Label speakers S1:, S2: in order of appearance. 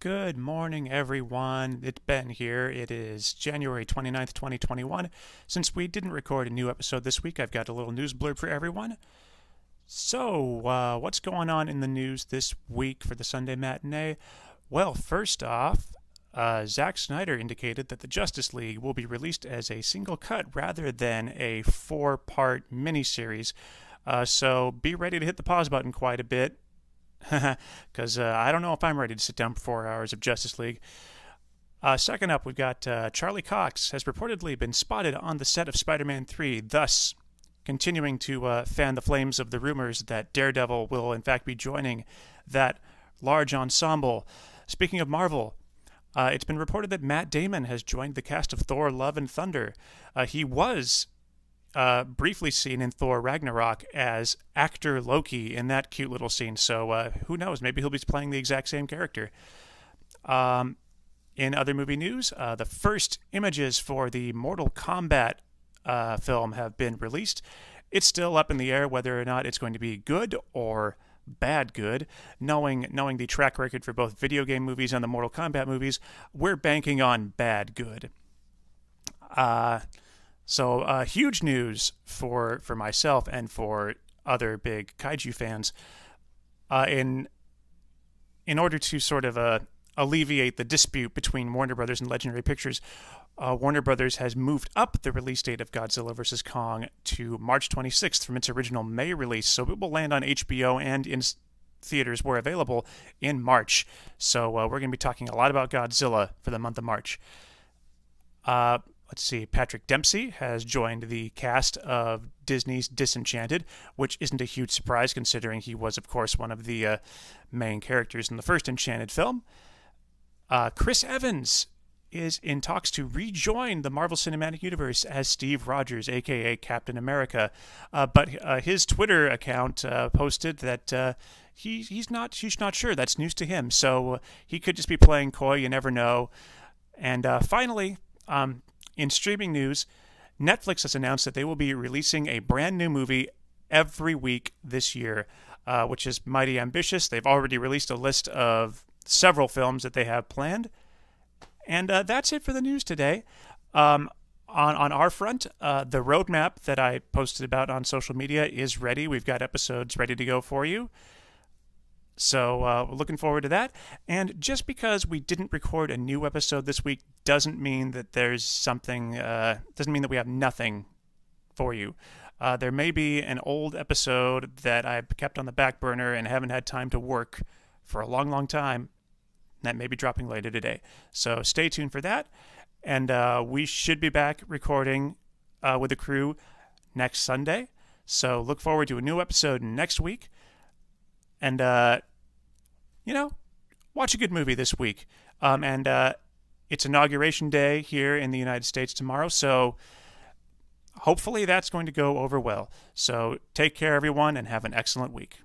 S1: Good morning, everyone. It's Ben here. It is January 29th, 2021. Since we didn't record a new episode this week, I've got a little news blurb for everyone. So, what's going on in the news this week for the Sunday Matinee? Well, first off, Zack Snyder indicated that the Justice League will be released as a single cut rather than a four-part miniseries. So be ready to hit the pause button quite a bit. Because I don't know if I'm ready to sit down for 4 hours of Justice League. Second up, we've got Charlie Cox has reportedly been spotted on the set of Spider-Man 3, thus continuing to fan the flames of the rumors that Daredevil will in fact be joining that large ensemble. Speaking of Marvel, it's been reported that Matt Damon has joined the cast of Thor: Love and Thunder. He was briefly seen in Thor Ragnarok as actor Loki in that cute little scene. So who knows? Maybe he'll be playing the exact same character. In other movie news, the first images for the Mortal Kombat film have been released. It's still up in the air whether or not it's going to be good or bad good. Knowing the track record for both video game movies and the Mortal Kombat movies, we're banking on bad good. So huge news for myself and for other big kaiju fans. In order to sort of alleviate the dispute between Warner Brothers and Legendary Pictures, Warner Brothers has moved up the release date of Godzilla vs. Kong to March 26th from its original May release. So it will land on HBO and in theaters where available in March. So we're going to be talking a lot about Godzilla for the month of March. Let's see, Patrick Dempsey has joined the cast of Disney's Disenchanted, which isn't a huge surprise considering he was, of course, one of the main characters in the first Enchanted film. Chris Evans is in talks to rejoin the Marvel Cinematic Universe as Steve Rogers, a.k.a. Captain America. But his Twitter account posted that he's not sure. That's news to him. So he could just be playing coy. You never know. And finally, in streaming news, Netflix has announced that they will be releasing a brand new movie every week this year, which is mighty ambitious. They've already released a list of several films that they have planned. And that's it for the news today. On our front, the roadmap that I posted about on social media is ready. We've got episodes ready to go for you. So we're looking forward to that. And just because we didn't record a new episode this week doesn't mean that there's something, doesn't mean that we have nothing for you. There may be an old episode that I kept on the back burner and haven't had time to work for a long, long time. That may be dropping later today. So stay tuned for that. And we should be back recording with the crew next Sunday. So look forward to a new episode next week. And, watch a good movie this week. And it's Inauguration Day here in the United States tomorrow, so hopefully that's going to go over well. So take care, everyone, and have an excellent week.